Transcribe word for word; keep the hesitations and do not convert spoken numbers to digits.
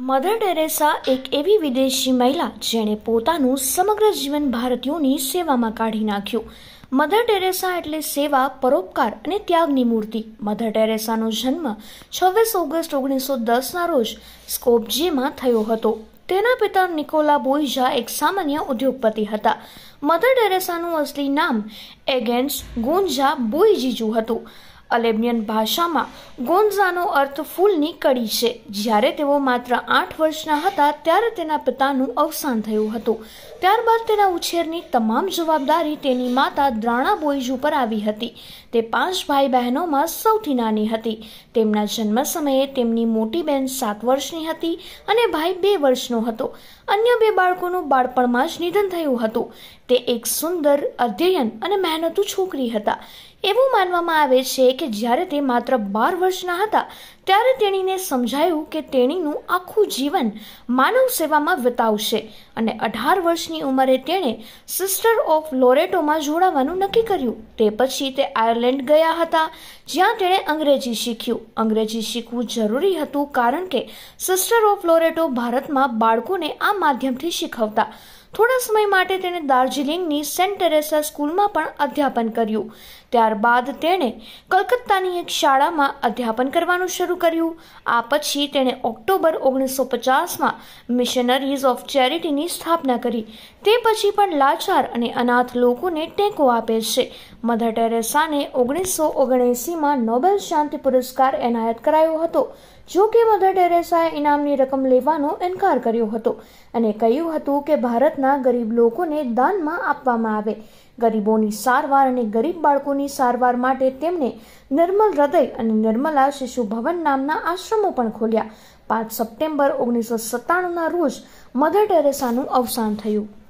Mother Teresa એક એવી વિદેશી મહિલા જેણે પોતાનું સમગ્ર જીવન ભારતીયોની સેવામાં કાઢી નાખ્યું. મધર ટેરેસા એટલે સેવા, પરોપકાર અને ત્યાગની મૂર્તિ. મધર ટેરેસાનો જન્મ છવ્વીસ ઓગસ્ટ ઓગણીસો દસના રોજ સ્કોપ્જેમાં થયો હતો. તેના પિતા નિકોલા બોઇજા એક સામાન્ય ઉદ્યોગપતિ હતા. મધર ટેરેસાનું અસલી નામ એગેન્સ ગોન્ઝા બોઇજીજુ હતું. અલેબનિયન ભાષામાં ગોન્ઝાનો અર્થ ફૂલની કડી છે. જ્યારે તેઓ માત્ર આઠ વર્ષના હતા ત્યારે તેના પિતાનું અવસાન થયું હતું. ત્યારબાદ તેના ઉછેરની તમામ જવાબદારી તેની માતા દ્રાણા બોઇજુ પર આવી હતી. તે પાંચ ભાઈ બહેનોમાં સૌથી નાની હતી. તેમના જન્મ સમયે તેમની મોટી બહેન સાત વર્ષની હતી અને ભાઈ બે વર્ષનો હતો. અન્ય બે બાળકોનું બાળપણમાં જ નિધન થયું હતું. તે એક સુંદર, અધ્યયન અને મહેનતુ છોકરી હતા. એવું માનવામાં આવે છે કે જ્યારે તે માત્ર બાર વર્ષના હતા ત્યારે તેણીને સમજાયું કે તેણીનું આખું જીવન માનવ સેવામાં વિતાવશે અને અઢાર વર્ષની ઉંમરે તેણે સિસ્ટર ઓફ લોરેટોમાં જોડાવાનું નક્કી કર્યું. તે પછી તે આયર્લેન્ડ ગયા હતા જ્યાં તેણે અંગ્રેજી શીખ્યું. અંગ્રેજી શીખવું જરૂરી હતું કારણ કે સિસ્ટર ઓફ લોરેટો ભારતમાં બાળકોને આ માધ્યમથી શીખવતા. થોડા સમય માટે તેણે દાર્જિલિંગની સેન્ટ ટેરેસા સ્કૂલમાં પણ અધ્યાપન કર્યું. ત્યારબાદ તેણે કલકત્તાની એક શાળામાં અધ્યાપન કરવાનું શરૂ કર્યું. આ પછી તેણે ઓક્ટોબર ઓગણીસો પચાસમાં મિશનરીઝ ઓફ ચેરિટીની સ્થાપના કરી. તે પછી પણ લાચાર અને અનાથ લોકોને ટેકો આપે છે. મધર ટેરેસાને ઓગણીસો ઓગણએંસીમાં નોબેલ શાંતિ પુરસ્કાર એનાયત કરાયો હતો. જો કે મધર ટેરેસાએ ઇનામની રકમ લેવાનો ઇનકાર કર્યો હતો અને કહ્યું હતું કે ભારતના ગરીબ લોકોને દાનમાં આપવામાં આવે. ગરીબોની સારવાર અને ગરીબ બાળકોની સારવાર માટે તેમણે નિર્મલ હૃદય અને નિર્મલા શિશુ ભવન નામના આશ્રમો પણ ખોલ્યા. પાંચ સપ્ટેમ્બર ઓગણીસો સત્તાણુંના રોજ મધર ટેરેસાનું અવસાન થયું.